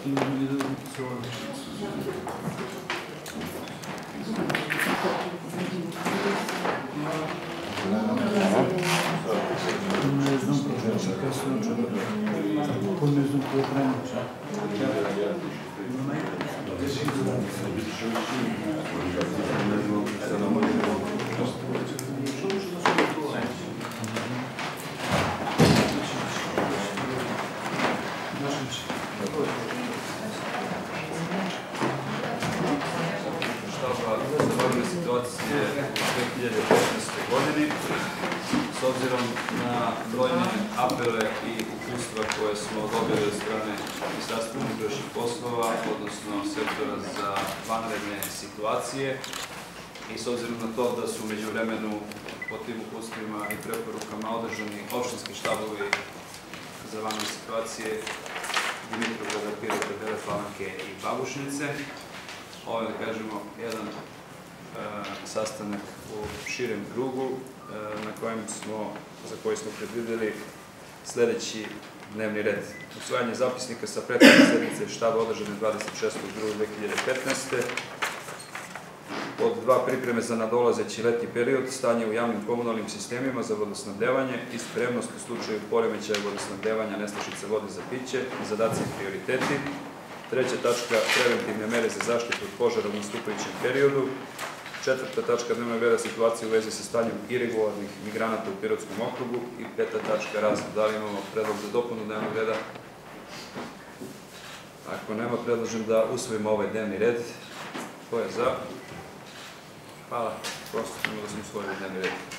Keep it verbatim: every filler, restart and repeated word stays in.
situacije u dve hiljade petnaestoj. godini. S obzirom na brojne apele i upustva koje smo dobili od strane Ministarstva unutrašnjih poslova, odnosno sektora za vanredne situacije, i s obzirom na to da su u međuvremenu po tim upustvima i preporukama održani opštinski štabovi za vanredne situacije Dimitrovgrada, Pirota, Bele Palanke i Babušnice. Ovo je, da kažemo, jedan sastanak u širem krugu na kojem smo, za koji smo predvideli sledeći dnevni red. Usvajanje zapisnika sa prethodne sednice štaba održane dvadeset šestog drugog dve hiljade petnaeste. Pod dva, pripreme za nadolazeći letnji period, stanje u javnim komunalnim sistemima za vodosnabdevanje i spremnost u slučaju poremećaja vodosnabdevanja, nestašice vode za piće, zadaci i prioriteti. Treća tačka, preventivne mere za zaštitu od požara u nastupajućem periodu. Četvrta tačka dnevnog reda, situacija u vezi sa stanjem irregularnih migranata u Pirotskom okrugu. I peta tačka, razno. Da li imamo predlog za dopunu dnevnog reda? Ako nema, predlažem da usvojimo ovaj dnevni red. Ko je za? Hvala. Konstatujemo da smo usvojili dnevni red.